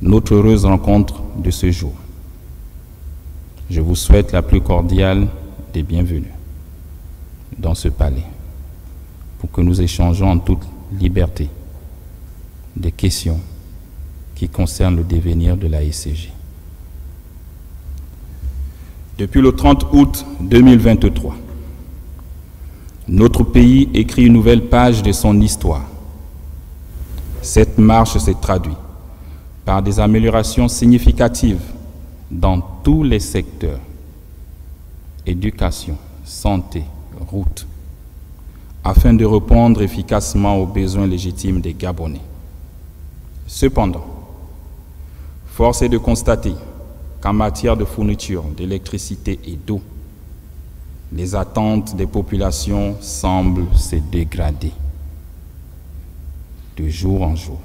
notre heureuse rencontre de ce jour. Je vous souhaite la plus cordiale des bienvenues dans ce palais pour que nous échangeons en toute liberté des questions qui concernent le devenir de la SCJ. Depuis le 30 août 2023, notre pays écrit une nouvelle page de son histoire. Cette marche s'est traduite par des améliorations significatives dans tous les secteurs: éducation, santé, route, afin de répondre efficacement aux besoins légitimes des Gabonais. Cependant, force est de constater qu'en matière de fourniture d'électricité et d'eau, les attentes des populations semblent se dégrader de jour en jour.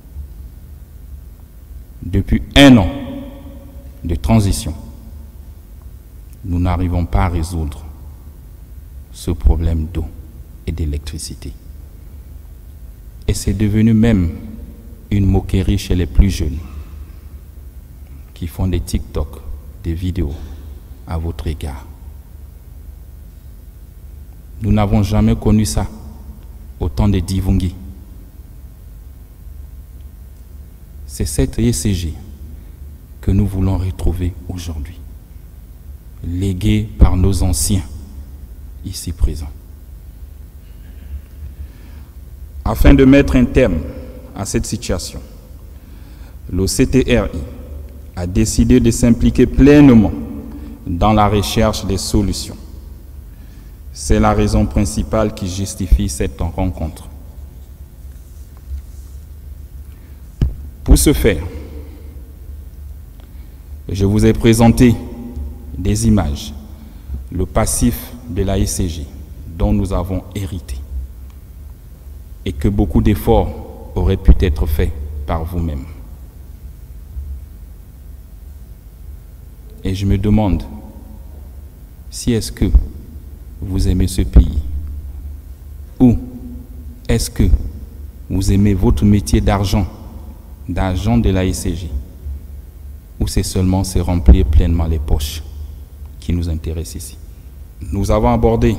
Depuis 1 an de transition, nous n'arrivons pas à résoudre ce problème d'eau et d'électricité. Et c'est devenu même une moquerie chez les plus jeunes qui font des TikTok, des vidéos à votre égard. Nous n'avons jamais connu ça au temps des Divungi. C'est cette ECG que nous voulons retrouver aujourd'hui, léguée par nos anciens ici présents. Afin de mettre un terme à cette situation, le CTRI a décidé de s'impliquer pleinement dans la recherche des solutions. C'est la raison principale qui justifie cette rencontre. Pour ce faire, je vous ai présenté des images, le passif de la SCJ dont nous avons hérité et que beaucoup d'efforts auraient pu être faits par vous-même. Et je me demande si est-ce que vous aimez ce pays ou est-ce que vous aimez votre métier d'agent de la SCJ, ou c'est seulement se remplir pleinement les poches qui nous intéressent ici. Nous avons abordé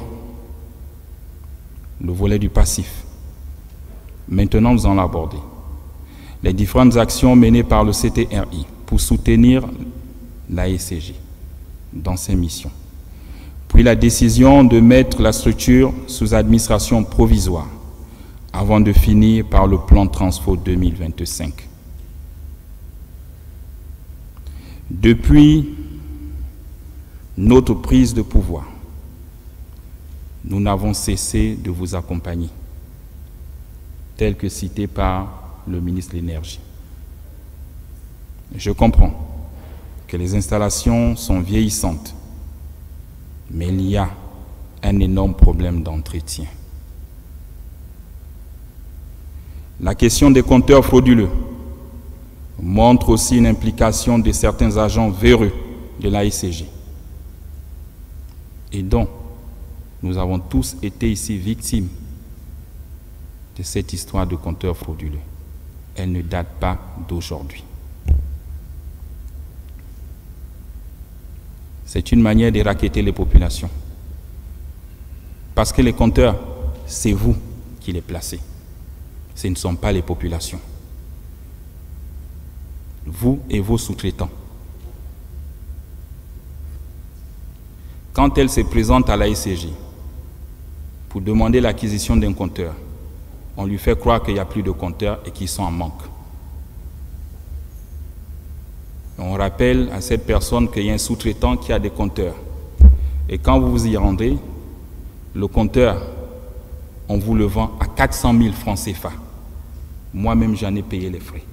le volet du passif. Maintenant, nous allons aborder les différentes actions menées par le CTRI pour soutenir la SCJ dans ses missions. Puis la décision de mettre la structure sous administration provisoire avant de finir par le plan Transfo 2025. Depuis notre prise de pouvoir, nous n'avons cessé de vous accompagner, tel que cité par le ministre de l'Énergie. Je comprends que les installations sont vieillissantes, mais il y a un énorme problème d'entretien. La question des compteurs frauduleux montre aussi une implication de certains agents véreux de la SCJ et dont nous avons tous été ici victimes de cette histoire de compteurs frauduleux. Elle ne date pas d'aujourd'hui. C'est une manière de racketter les populations. Parce que les compteurs, c'est vous qui les placez. Ce ne sont pas les populations. Vous et vos sous-traitants. Quand elle se présente à la SCJ pour demander l'acquisition d'un compteur, on lui fait croire qu'il n'y a plus de compteurs et qu'ils sont en manque. On rappelle à cette personne qu'il y a un sous-traitant qui a des compteurs. Et quand vous vous y rendez, le compteur, on vous le vend à 400 000 francs CFA. Moi-même, j'en ai payé les frais.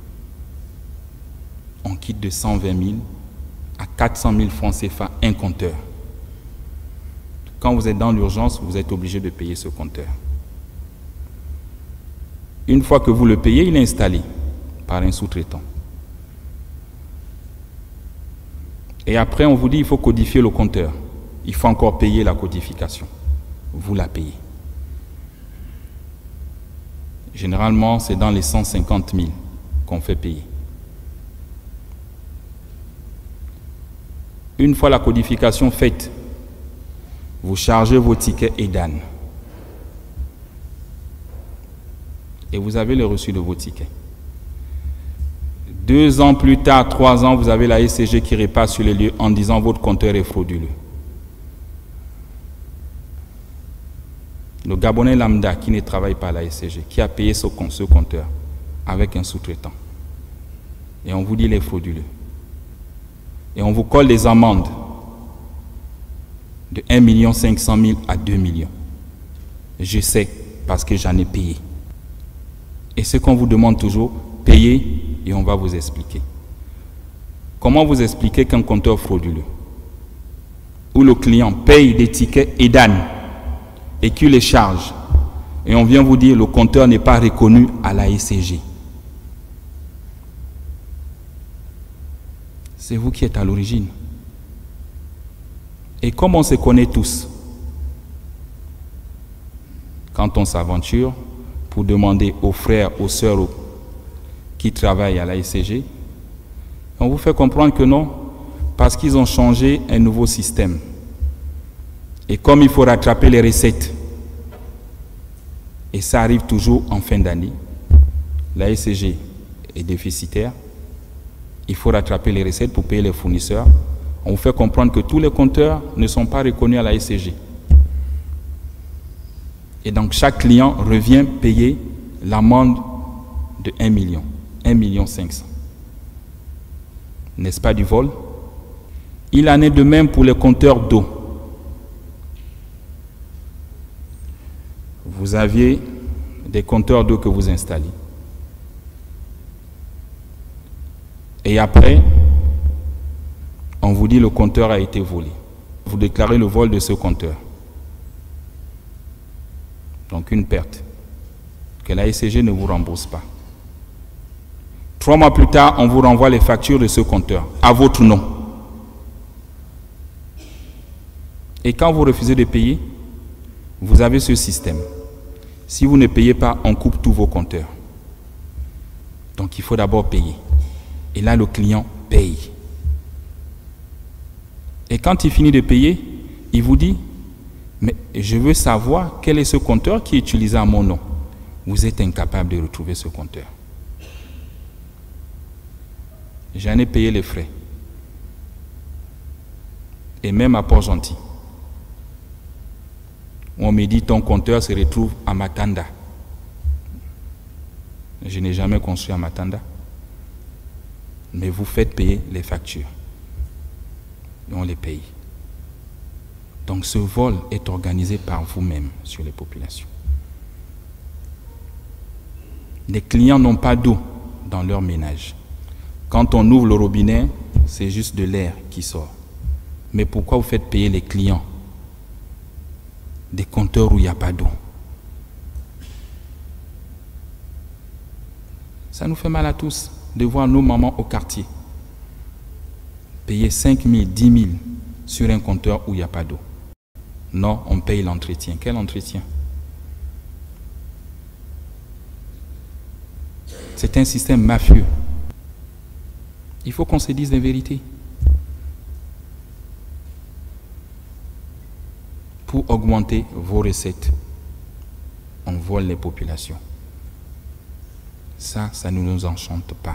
On quitte de 120 000 à 400 000 francs CFA un compteur. Quand vous êtes dans l'urgence, vous êtes obligé de payer ce compteur. Une fois que vous le payez, il est installé par un sous-traitant. Et après, on vous dit qu'il faut codifier le compteur. Il faut encore payer la codification. Vous la payez. Généralement, c'est dans les 150 000 qu'on fait payer. Une fois la codification faite, vous chargez vos tickets EDAN. Et vous avez le reçu de vos tickets. 2 ans plus tard, 3 ans, vous avez la SCG qui repasse sur les lieux en disant votre compteur est frauduleux. Le Gabonais lambda qui ne travaille pas à la SCG, qui a payé ce compteur avec un sous-traitant. Et on vous dit il est frauduleux. Et on vous colle des amendes de 1 500 000 à 2 millions. Je sais parce que j'en ai payé. Et ce qu'on vous demande toujours, payez et on va vous expliquer. Comment vous expliquer qu'un compteur frauduleux, où le client paye des tickets EDAN et qu'il les charge, et on vient vous dire le compteur n'est pas reconnu à la SCG. C'est vous qui êtes à l'origine. Et comme on se connaît tous, quand on s'aventure pour demander aux frères, aux sœurs qui travaillent à la SCG, on vous fait comprendre que non, parce qu'ils ont changé un nouveau système. Et comme il faut rattraper les recettes, et ça arrive toujours en fin d'année, la SCG est déficitaire, il faut rattraper les recettes pour payer les fournisseurs. On vous fait comprendre que tous les compteurs ne sont pas reconnus à la SCG. Et donc chaque client revient payer l'amende de 1 million, 1 500 000. N'est-ce pas du vol? Il en est de même pour les compteurs d'eau. Vous aviez des compteurs d'eau que vous installez. Et après, on vous dit le compteur a été volé. Vous déclarez le vol de ce compteur. Donc une perte que la SCG ne vous rembourse pas. 3 mois plus tard, on vous renvoie les factures de ce compteur à votre nom. Et quand vous refusez de payer, vous avez ce système. Si vous ne payez pas, on coupe tous vos compteurs. Donc il faut d'abord payer. Et là, le client paye. Et quand il finit de payer, il vous dit, mais je veux savoir quel est ce compteur qui est utilisé à mon nom. Vous êtes incapable de retrouver ce compteur. J'en ai payé les frais. Et même à Port-Gentil. On me dit ton compteur se retrouve à Matanda. Je n'ai jamais construit à Matanda. Mais vous faites payer les factures. Et on les paye. Donc ce vol est organisé par vous-même sur les populations. Les clients n'ont pas d'eau dans leur ménage. Quand on ouvre le robinet, c'est juste de l'air qui sort. Mais pourquoi vous faites payer les clients des compteurs où il n'y a pas d'eau? Ça nous fait mal à tous de voir nos mamans au quartier payer 5 000, 10 000 sur un compteur où il n'y a pas d'eau. Non, on paye l'entretien. Quel entretien? C'est un système mafieux. Il faut qu'on se dise la vérité. Pour augmenter vos recettes, on vole les populations. Ça ne nous enchante pas.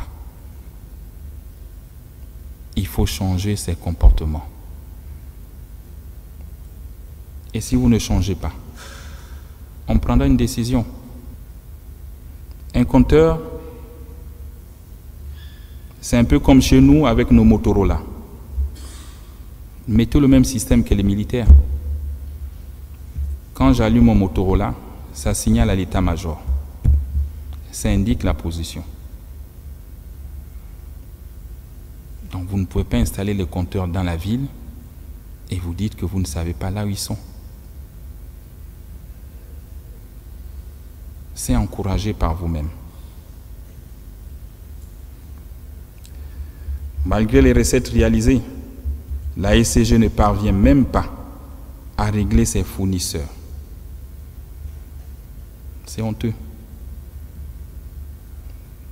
Il faut changer ces comportements. Et si vous ne changez pas, on prendra une décision. Un compteur, c'est un peu comme chez nous avec nos Motorola. Mettez le même système que les militaires. Quand j'allume mon Motorola, ça signale à l'état-major. Ça indique la position. Donc vous ne pouvez pas installer les compteurs dans la ville et vous dites que vous ne savez pas là où ils sont. C'est encouragé par vous-même. Malgré les recettes réalisées, la SCG ne parvient même pas à régler ses fournisseurs. C'est honteux.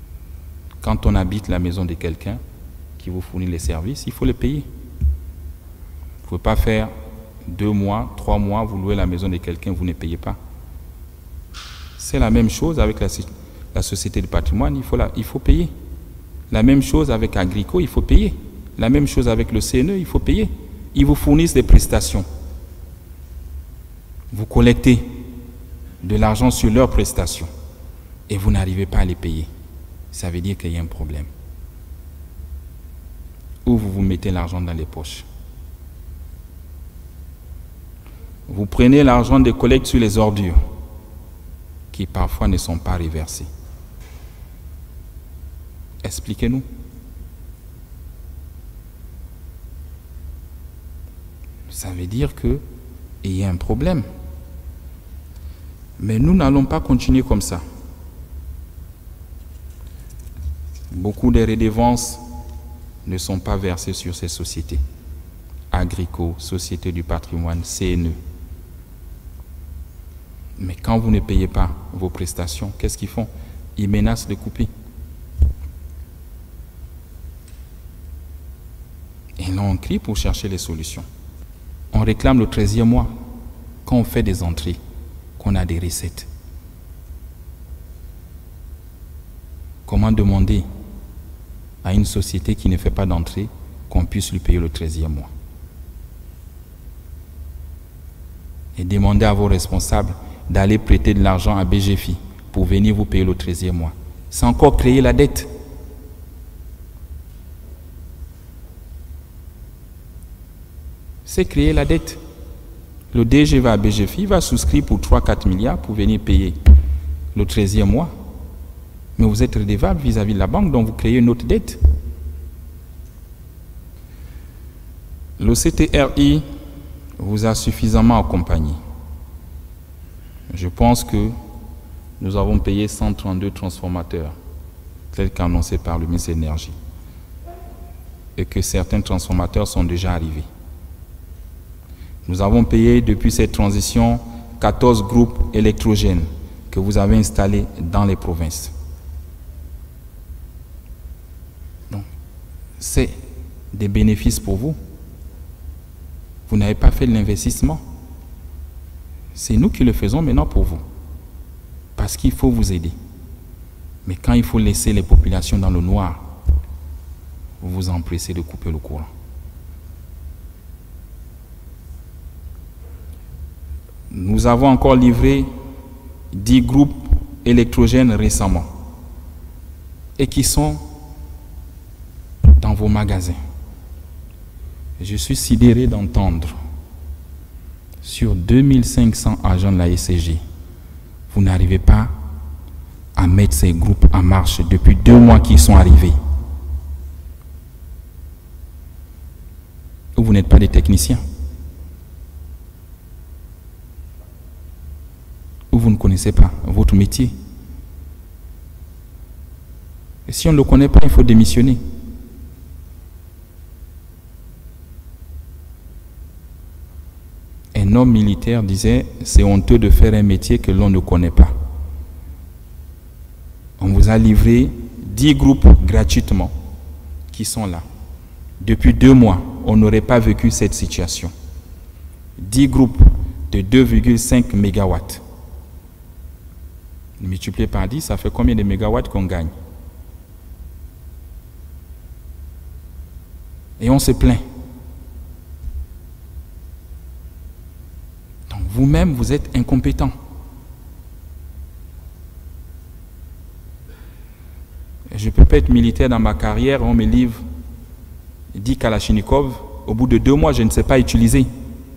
Quand on habite la maison de quelqu'un qui vous fournit les services, il faut les payer. ne pouvez pas faire 2 mois, 3 mois, vous louez la maison de quelqu'un, vous ne payez pas. C'est la même chose avec la société de patrimoine, il faut payer. La même chose avec Agrico, il faut payer. La même chose avec le CNE, il faut payer. Ils vous fournissent des prestations. Vous collectez de l'argent sur leurs prestations et vous n'arrivez pas à les payer. Ça veut dire qu'il y a un problème. Ou vous vous mettez l'argent dans les poches. Vous prenez l'argent des collectes sur les ordures qui parfois ne sont pas reversées. Expliquez-nous. Ça veut dire qu'il y a un problème. Mais nous n'allons pas continuer comme ça. Beaucoup de redevances ne sont pas versées sur ces sociétés. Agrico, Société du patrimoine, CNE. Mais quand vous ne payez pas vos prestations, qu'est-ce qu'ils font? Ils menacent de couper. Et là, on crie pour chercher les solutions. On réclame le 13e mois quand on fait des entrées, qu'on a des recettes. Comment demander à une société qui ne fait pas d'entrée qu'on puisse lui payer le 13e mois? Et demander à vos responsables d'aller prêter de l'argent à BGFI pour venir vous payer le 13e mois. C'est encore créer la dette. C'est créer la dette. Le DG va à BGFI, va souscrire pour 3-4 milliards pour venir payer le 13e mois. Mais vous êtes redevable vis-à-vis de la banque, donc vous créez une autre dette. Le CTRI vous a suffisamment accompagné. Je pense que nous avons payé 132 transformateurs, tels qu'annoncés par le ministre de l'Énergie, et que certains transformateurs sont déjà arrivés. Nous avons payé depuis cette transition 14 groupes électrogènes que vous avez installés dans les provinces. Donc, c'est des bénéfices pour vous. Vous n'avez pas fait l'investissement. C'est nous qui le faisons maintenant pour vous. Parce qu'il faut vous aider. Mais quand il faut laisser les populations dans le noir, vous vous empressez de couper le courant. Nous avons encore livré 10 groupes électrogènes récemment et qui sont dans vos magasins. Je suis sidéré d'entendre sur 2500 agents de la SCG, vous n'arrivez pas à mettre ces groupes en marche depuis 2 mois qu'ils sont arrivés. Ou vous n'êtes pas des techniciens. Ou vous ne connaissez pas votre métier. Et si on ne le connaît pas, il faut démissionner. Un homme militaire disait, c'est honteux de faire un métier que l'on ne connaît pas. On vous a livré 10 groupes gratuitement qui sont là. Depuis 2 mois, on n'aurait pas vécu cette situation. 10 groupes de 2,5 mégawatts. Multiplié par 10, ça fait combien de mégawatts qu'on gagne? Et on se plaint. Donc vous-même, vous êtes incompétent. Je ne peux pas être militaire dans ma carrière, on me livre 10 Kalachnikov, au bout de 2 mois, je ne sais pas utiliser.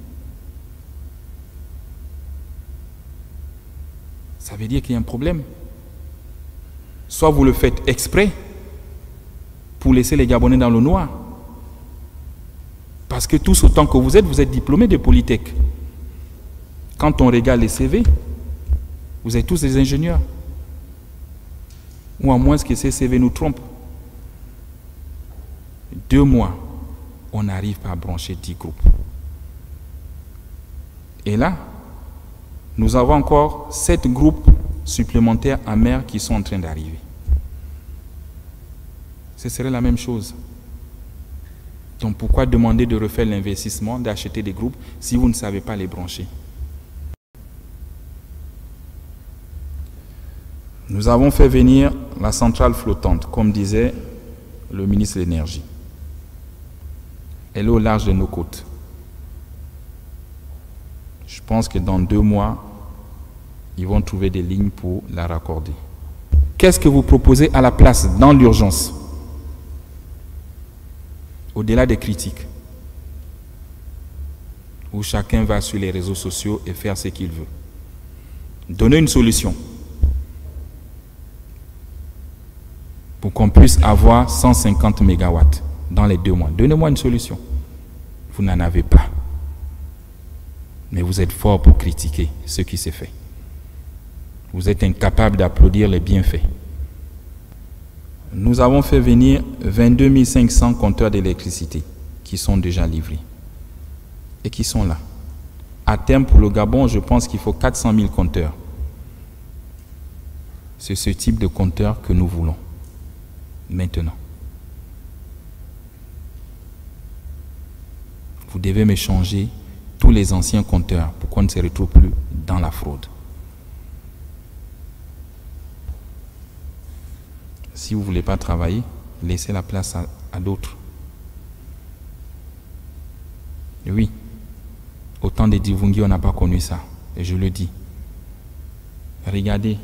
Ça veut dire qu'il y a un problème. Soit vous le faites exprès pour laisser les Gabonais dans le noir. Parce que tous autant que vous êtes diplômés de Polytech. Quand on regarde les CV, vous êtes tous des ingénieurs. Ou à moins que ces CV nous trompent. 2 mois, on n'arrive pas à brancher 10 groupes. Et là, nous avons encore 7 groupes supplémentaires en mer qui sont en train d'arriver. Ce serait la même chose. Donc pourquoi demander de refaire l'investissement, d'acheter des groupes si vous ne savez pas les brancher? Nous avons fait venir la centrale flottante, comme disait le ministre de l'Énergie. Elle est au large de nos côtes. Je pense que dans 2 mois, ils vont trouver des lignes pour la raccorder. Qu'est-ce que vous proposez à la place dans l'urgence? Au-delà des critiques, où chacun va sur les réseaux sociaux et faire ce qu'il veut. Donnez une solution pour qu'on puisse avoir 150 mégawatts dans les 2 mois. Donnez-moi une solution. Vous n'en avez pas. Mais vous êtes fort pour critiquer ce qui s'est fait. Vous êtes incapable d'applaudir les bienfaits. Nous avons fait venir 22 500 compteurs d'électricité qui sont déjà livrés et qui sont là. À terme, pour le Gabon, je pense qu'il faut 400 000 compteurs. C'est ce type de compteur que nous voulons maintenant. Vous devez me changer tous les anciens compteurs pour qu'on ne se retrouve plus dans la fraude. Si vous ne voulez pas travailler, laissez la place à d'autres. Et oui, au temps de Divungi, on n'a pas connu ça. Et je le dis. Regardez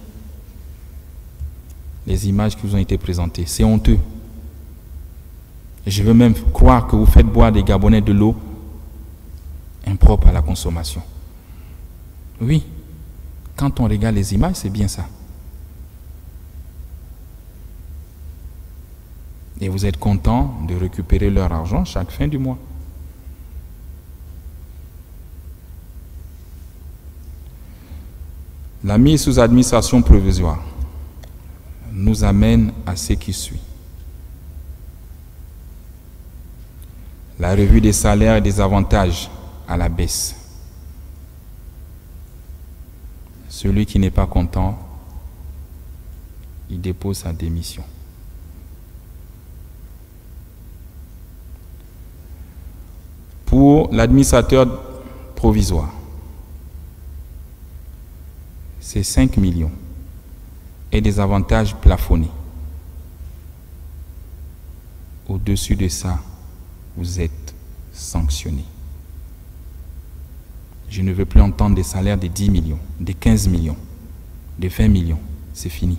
les images qui vous ont été présentées. C'est honteux. Et je veux même croire que vous faites boire des Gabonais de l'eau impropre à la consommation. Oui, quand on regarde les images, c'est bien ça. Et vous êtes content de récupérer leur argent chaque fin du mois. La mise sous administration provisoire nous amène à ce qui suit. La revue des salaires et des avantages à la baisse. Celui qui n'est pas content, il dépose sa démission. Pour l'administrateur provisoire, c'est 5 millions et des avantages plafonnés. Au-dessus de ça, vous êtes sanctionné. Je ne veux plus entendre des salaires de 10 millions, de 15 millions, de 20 millions. C'est fini.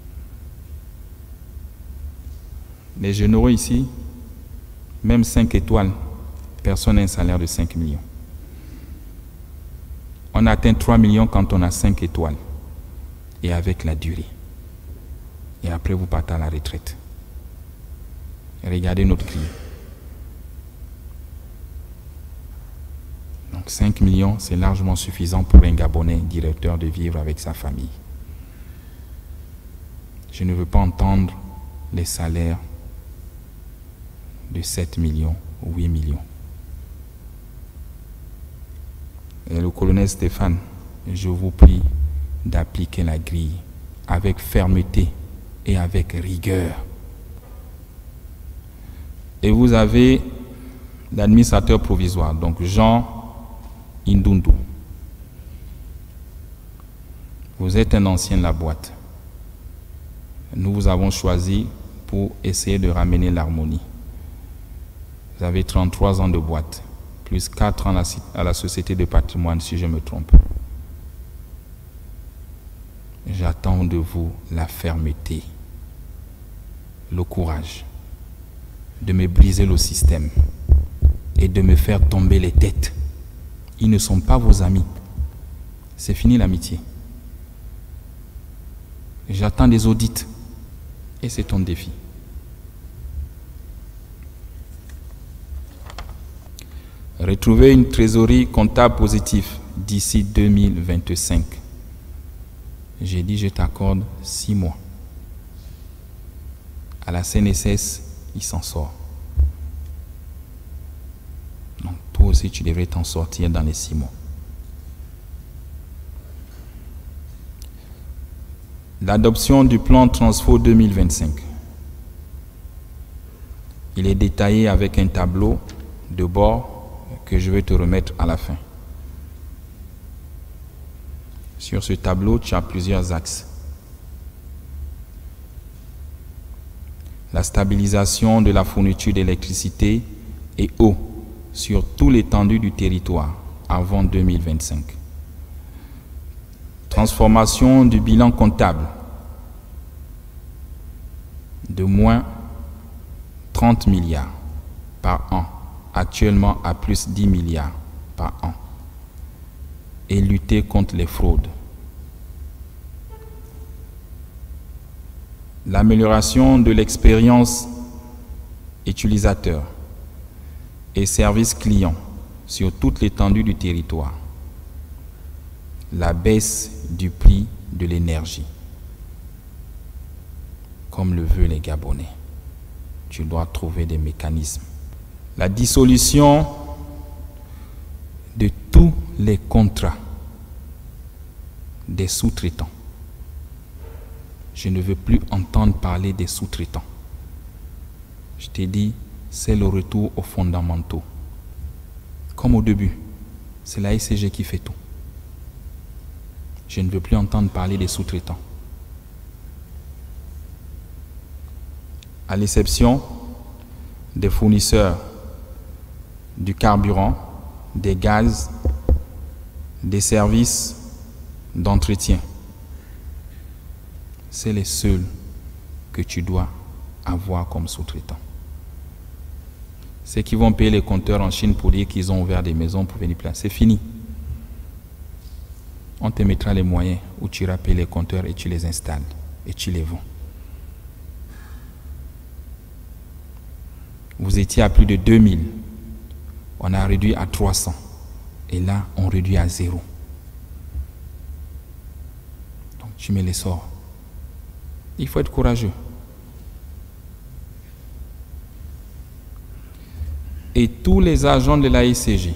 Les généraux ici, même 5 étoiles, personne n'a un salaire de 5 millions. On atteint 3 millions quand on a 5 étoiles. Et avec la durée. Et après, vous partez à la retraite. Et regardez notre grille. Donc 5 millions, c'est largement suffisant pour un Gabonais directeur de vivre avec sa famille. Je ne veux pas entendre les salaires de 7 millions ou 8 millions. Et le colonel Stéphane, je vous prie d'appliquer la grille avec fermeté et avec rigueur. Et vous avez l'administrateur provisoire, donc Jean Indundu. Vous êtes un ancien de la boîte. Nous vous avons choisi pour essayer de ramener l'harmonie. Vous avez 33 ans de boîte, plus 4 ans à la Société de patrimoine, si je me trompe. J'attends de vous la fermeté, le courage de me briser le système et de me faire tomber les têtes. Ils ne sont pas vos amis. C'est fini l'amitié. J'attends des audits et c'est ton défi. Retrouver une trésorerie comptable positive d'ici 2025. J'ai dit je t'accorde 6 mois. À la CNSS, il s'en sort. Donc toi aussi tu devrais t'en sortir dans les 6 mois. L'adoption du plan Transfo 2025. Il est détaillé avec un tableau de bord que je vais te remettre à la fin. Sur ce tableau, tu as plusieurs axes. La stabilisation de la fourniture d'électricité et eau sur tout l'étendue du territoire avant 2025. Transformation du bilan comptable de moins 30 milliards par an, actuellement à plus 10 milliards par an, et lutter contre les fraudes. L'amélioration de l'expérience utilisateur et service client sur toute l'étendue du territoire. La baisse du prix de l'énergie, comme le veulent les Gabonais. Tu dois trouver des mécanismes. La dissolution de tous les contrats des sous-traitants. Je ne veux plus entendre parler des sous-traitants. Je t'ai dit, c'est le retour aux fondamentaux. Comme au début, c'est la SCG qui fait tout. Je ne veux plus entendre parler des sous-traitants. À l'exception des fournisseurs du carburant, des gaz, des services d'entretien. C'est les seuls que tu dois avoir comme sous-traitants. Ceux qui vont payer les compteurs en Chine pour dire qu'ils ont ouvert des maisons pour venir placer, c'est fini. On te mettra les moyens où tu iras payer les compteurs et tu les installes et tu les vends. Vous étiez à plus de 2000. On a réduit à 300. Et là, on réduit à 0. Donc, tu mets les sorts. Il faut être courageux. Et tous les agents de la SCG,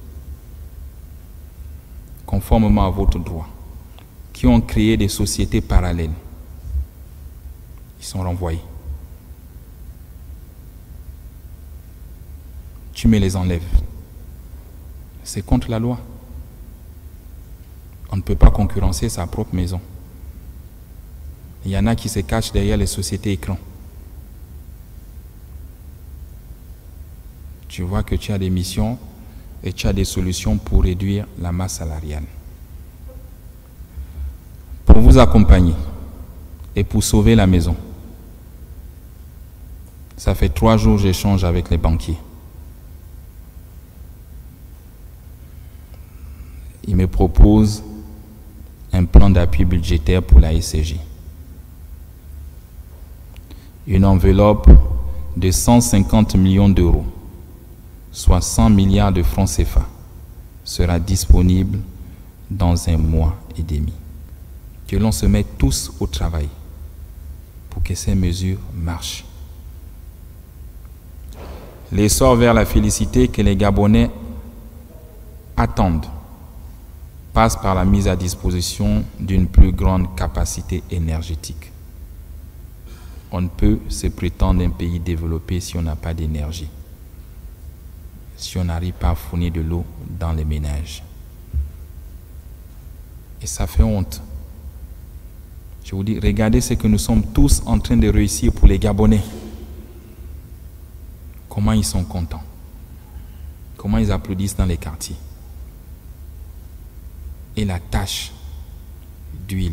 conformément à votre droit, qui ont créé des sociétés parallèles, ils sont renvoyés. Tu me les enlèves. C'est contre la loi. On ne peut pas concurrencer sa propre maison. Il y en a qui se cachent derrière les sociétés écrans. Tu vois que tu as des missions et tu as des solutions pour réduire la masse salariale. Pour vous accompagner et pour sauver la maison, ça fait 3 jours que j'échange avec les banquiers. Ils me proposent un plan d'appui budgétaire pour la SCG. Une enveloppe de 150 millions d'euros, soit 100 milliards de francs CFA, sera disponible dans 1 mois et demi. Que l'on se mette tous au travail pour que ces mesures marchent. L'essor vers la félicité que les Gabonais attendent passe par la mise à disposition d'une plus grande capacité énergétique. On ne peut se prétendre un pays développé si on n'a pas d'énergie, si on n'arrive pas à fournir de l'eau dans les ménages. Et ça fait honte. Je vous dis, regardez ce que nous sommes tous en train de réussir pour les Gabonais. Comment ils sont contents. Comment ils applaudissent dans les quartiers. Et la tâche d'huile,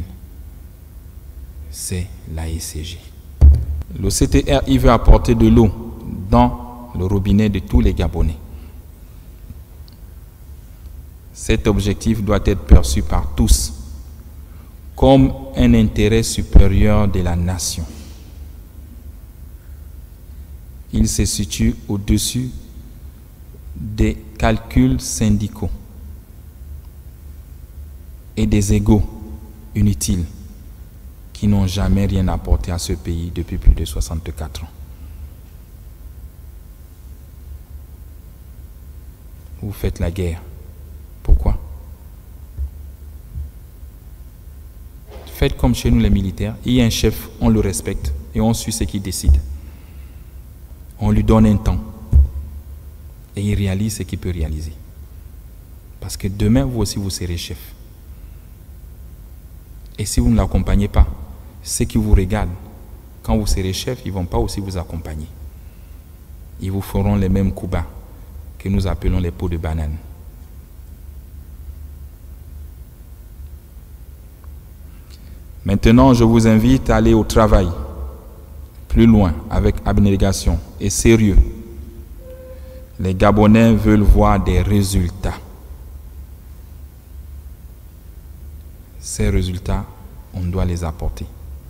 c'est la SCG. Le CTR, il veut apporter de l'eau dans le robinet de tous les Gabonais. Cet objectif doit être perçu par tous comme un intérêt supérieur de la nation. Il se situe au-dessus des calculs syndicaux et des égos inutiles qui n'ont jamais rien apporté à ce pays depuis plus de 64 ans. Vous faites la guerre. Pourquoi? Faites comme chez nous les militaires. Il y a un chef, on le respecte et on suit ce qu'il décide. On lui donne un temps. Et il réalise ce qu'il peut réaliser. Parce que demain, vous aussi, vous serez chef. Et si vous ne l'accompagnez pas, ceux qui vous regardent, quand vous serez chef, ils ne vont pas aussi vous accompagner. Ils vous feront les mêmes coups bas que nous appelons les pots de banane. Maintenant, je vous invite à aller au travail, plus loin, avec abnégation et sérieux. Les Gabonais veulent voir des résultats. Ces résultats, on doit les apporter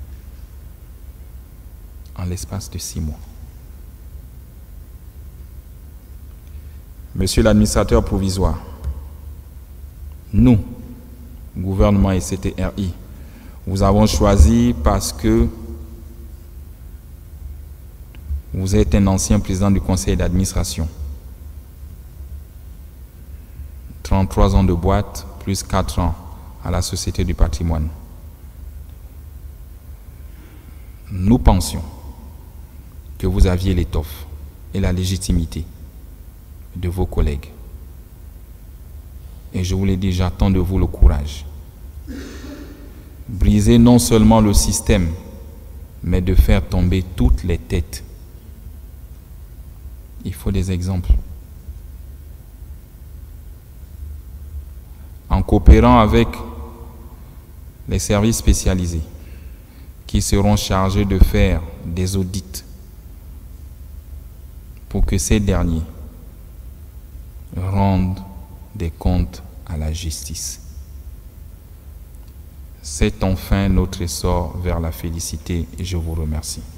en l'espace de 6 mois. Monsieur l'administrateur provisoire, nous, gouvernement et CTRI, vous avons choisi parce que vous êtes un ancien président du conseil d'administration. 33 ans de boîte, plus 4 ans à la Société du patrimoine. Nous pensions que vous aviez l'étoffe et la légitimité de vos collègues. Et je vous l'ai dit, j'attends de vous le courage. Briser non seulement le système, mais de faire tomber toutes les têtes. Il faut des exemples. En coopérant avec les services spécialisés qui seront chargés de faire des audits pour que ces derniers rendent des comptes à la justice. C'est enfin notre essor vers la félicité et je vous remercie.